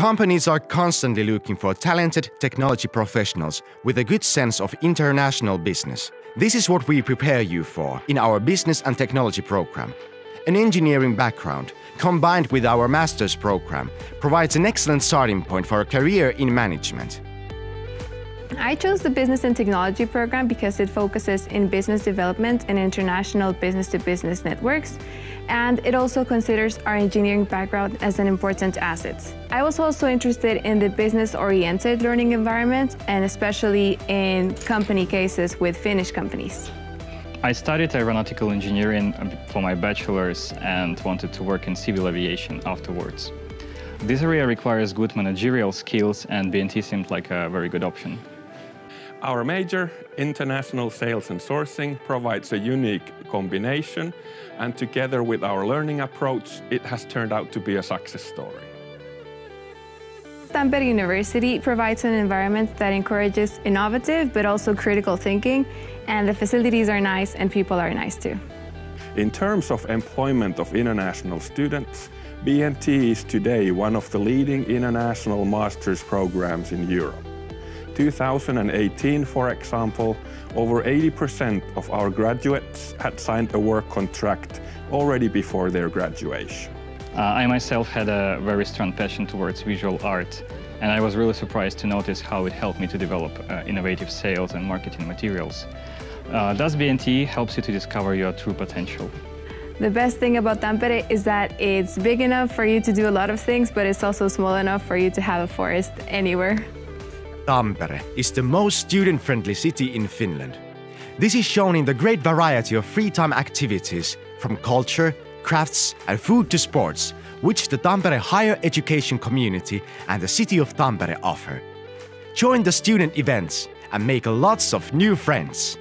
Companies are constantly looking for talented technology professionals with a good sense of international business. This is what we prepare you for in our business and technology program. An engineering background, combined with our master's program, provides an excellent starting point for a career in management. I chose the Business and Technology program because it focuses in business development and international business-to-business networks, and it also considers our engineering background as an important asset. I was also interested in the business-oriented learning environment, and especially in company cases with Finnish companies. I studied aeronautical engineering for my bachelor's and wanted to work in civil aviation afterwards. This area requires good managerial skills, and BNT seemed like a very good option. Our major, international sales and sourcing, provides a unique combination, and together with our learning approach, it has turned out to be a success story. Tampere University provides an environment that encourages innovative but also critical thinking, and the facilities are nice and people are nice too. In terms of employment of international students, BNT is today one of the leading international master's programs in Europe. 2018, for example, over 80% of our graduates had signed a work contract already before their graduation. I myself had a very strong passion towards visual art, and I was really surprised to notice how it helped me to develop innovative sales and marketing materials. Thus, BNT helps you to discover your true potential. The best thing about Tampere is that it's big enough for you to do a lot of things, but it's also small enough for you to have a forest anywhere. Tampere is the most student-friendly city in Finland. This is shown in the great variety of free-time activities, from culture, crafts and food to sports, which the Tampere higher education community and the city of Tampere offer. Join the student events and make lots of new friends.